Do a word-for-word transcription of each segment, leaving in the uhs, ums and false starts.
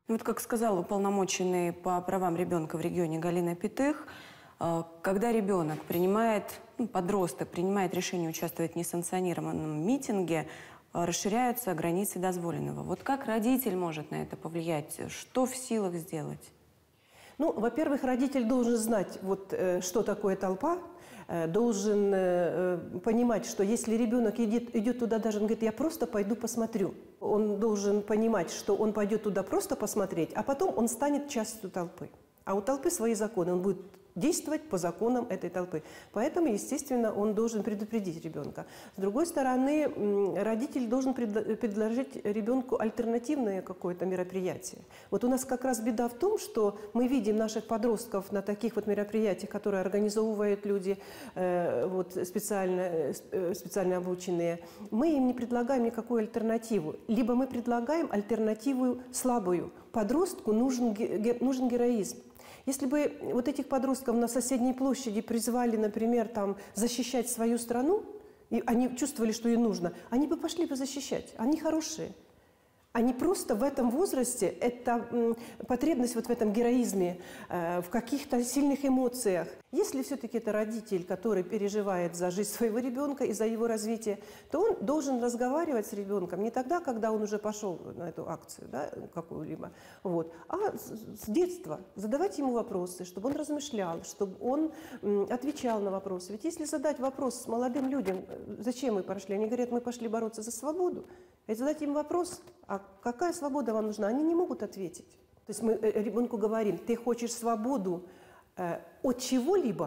Вот как сказал уполномоченный по правам ребенка в регионе Галина Петых, когда ребенок принимает, ну, подросток принимает решение участвовать в несанкционированном митинге, расширяются границы дозволенного. Вот как родитель может на это повлиять? Что в силах сделать? Ну, во-первых, родитель должен знать, вот, э, что такое толпа, э, должен э, понимать, что если ребенок идет, идет туда даже, он говорит, я просто пойду посмотрю. Он должен понимать, что он пойдет туда просто посмотреть, а потом он станет частью толпы. А у толпы свои законы, он будет действовать по законам этой толпы. Поэтому, естественно, он должен предупредить ребенка. С другой стороны, родитель должен предложить ребенку альтернативное какое-то мероприятие. Вот у нас как раз беда в том, что мы видим наших подростков на таких вот мероприятиях, которые организовывают люди э, вот, специально, специально обученные. Мы им не предлагаем никакую альтернативу. Либо мы предлагаем альтернативу слабую. Подростку нужен, нужен героизм. Если бы вот этих подростков на соседней площади призвали, например, там, защищать свою страну, и они чувствовали, что им нужно, они бы пошли бы защищать. Они хорошие. Они просто в этом возрасте, это потребность вот в этом героизме, э, в каких-то сильных эмоциях. Если все-таки это родитель, который переживает за жизнь своего ребенка и за его развитие, то он должен разговаривать с ребенком не тогда, когда он уже пошел на эту акцию, да, какую-либо, вот, а с, с детства. Задавать ему вопросы, чтобы он размышлял, чтобы он м, отвечал на вопросы. Ведь если задать вопрос молодым людям, зачем мы пошли, они говорят, мы пошли бороться за свободу. И задать им вопрос, а какая свобода вам нужна, они не могут ответить. То есть мы ребенку говорим, ты хочешь свободу э, от чего-либо,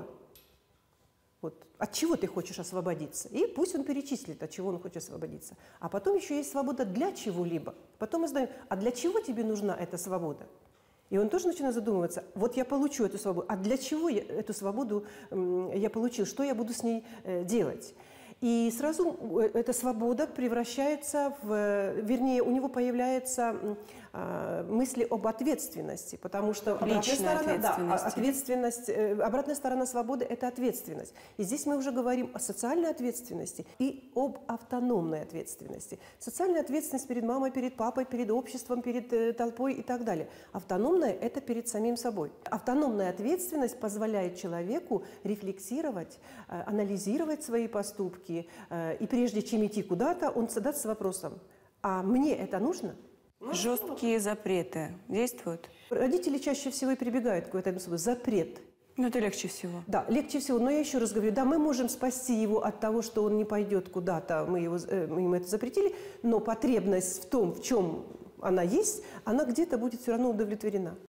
вот, от чего ты хочешь освободиться, и пусть он перечислит, от чего он хочет освободиться. А потом еще есть свобода для чего-либо. Потом мы знаем, а для чего тебе нужна эта свобода? И он тоже начинает задумываться, вот я получу эту свободу, а для чего я эту свободу э, я получил, что я буду с ней э, делать? И сразу эта свобода превращается в, вернее, у него появляются э, мысли об ответственности, потому что обратная сторона, да, ответственность, э, обратная сторона свободы – это ответственность. И здесь мы уже говорим о социальной ответственности и об автономной ответственности. Социальная ответственность перед мамой, перед папой, перед обществом, перед э, толпой и так далее. Автономная – это перед самим собой. Автономная ответственность позволяет человеку рефлексировать, э, анализировать свои поступки, и прежде чем идти куда-то, он задастся вопросом, а мне это нужно? Жесткие запреты действуют? Родители чаще всего и прибегают к этому слову «запрет». Ну, это легче всего. Да, легче всего. Но я еще раз говорю, да, мы можем спасти его от того, что он не пойдет куда-то, мы, его, мы ему это запретили, но потребность в том, в чем она есть, она где-то будет все равно удовлетворена.